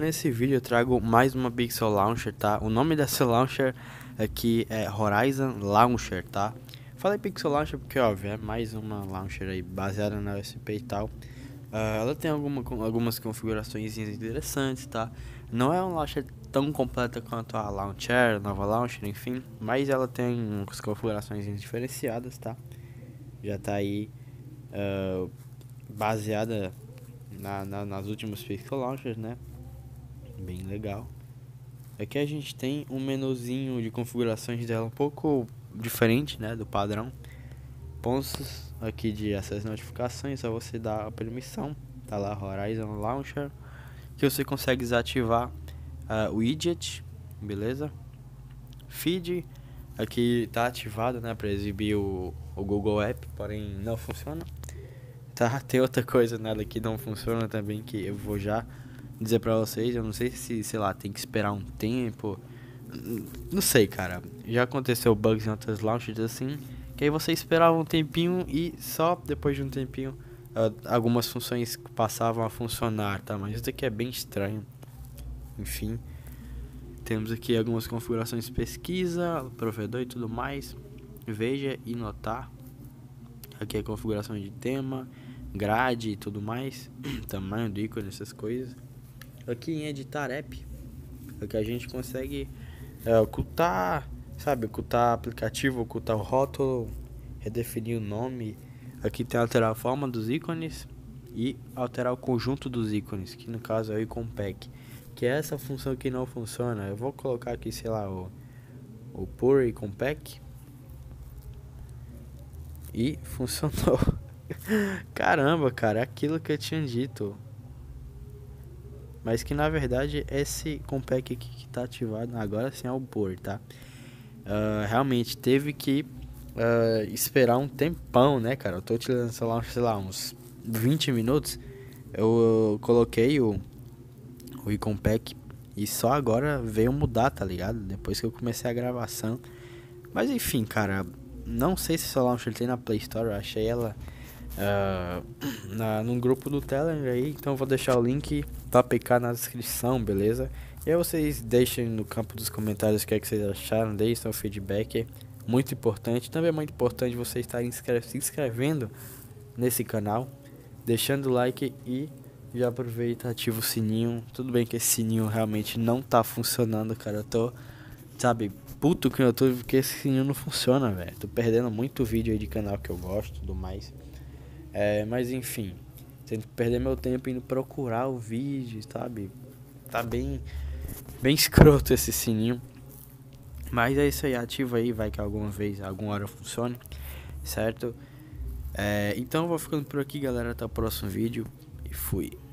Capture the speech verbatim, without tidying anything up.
nesse vídeo eu trago mais uma Pixel Launcher, tá? O nome dessa launcher aqui é Horizon Launcher, tá? Falei Pixel Launcher porque, óbvio, é mais uma launcher aí baseada na U S B e tal. Uh, ela tem alguma, algumas configurações interessantes, tá? Não é uma launcher tão completa quanto a Launcher, a nova launcher, enfim. Mas ela tem umas configurações diferenciadas, tá? Já tá aí uh, baseada na, na, nas últimas Pixel Launchers, né? Bem legal. Aqui a gente tem um menuzinho de configurações dela um pouco diferente, né, do padrão. Pontos aqui de acesso a notificações, só você dar a permissão, tá lá Horizon Launcher, que você consegue desativar uh, o widget, beleza? Feed, aqui tá ativado, né, para exibir o, o Google App, porém não funciona. Tá, tem outra coisa nela que não funciona também, que eu vou já dizer pra vocês. Eu não sei se, sei lá, tem que esperar um tempo, não sei, cara. Já aconteceu bugs em outras launchers assim, que aí você esperava um tempinho e só depois de um tempinho uh, algumas funções passavam a funcionar, tá? Mas isso aqui é bem estranho. Enfim, temos aqui algumas configurações de pesquisa, provedor e tudo mais. Veja e notar. Aqui é a configuração de tema, grade e tudo mais, tamanho do ícone, essas coisas. Aqui em editar app, aqui a gente consegue é, ocultar, sabe, ocultar aplicativo, ocultar o rótulo, redefinir o nome. Aqui tem alterar a forma dos ícones e alterar o conjunto dos ícones, que no caso é o icon pack, que é essa função que não funciona. Eu vou colocar aqui, sei lá, o, o Pure Icon Pack. E funcionou. Caramba, cara, é aquilo que eu tinha dito. Mas que na verdade esse compact aqui que tá ativado agora sim é o Pure, tá? Uh, realmente teve que uh, esperar um tempão, né, cara? Eu tô utilizando essa launcher, sei lá, uns vinte minutos. Eu, eu coloquei o, o Icon Pack e só agora veio mudar, tá ligado? Depois que eu comecei a gravação. Mas enfim, cara, não sei se essa launcher tem na Play Store. Eu achei ela uh, na, num grupo do Telegram aí. Então eu vou deixar o link do A P K na descrição, beleza? E aí vocês deixem no campo dos comentários o que é que vocês acharam. Deixem seu feedback, muito importante. Também é muito importante vocês estarem inscre se inscrevendo nesse canal, deixando o like e já aproveita, ativa o sininho. Tudo bem que esse sininho realmente não tá funcionando, cara. Eu tô, sabe, puto com o YouTube porque esse sininho não funciona, velho. Tô perdendo muito vídeo aí de canal que eu gosto e tudo mais. É, mas enfim, tenho que perder meu tempo indo procurar o vídeo, sabe? Tá bem, bem escroto esse sininho. Mas é isso aí, ativa aí, vai que alguma vez, alguma hora funcione, certo? É, então eu vou ficando por aqui, galera. Até o próximo vídeo e fui.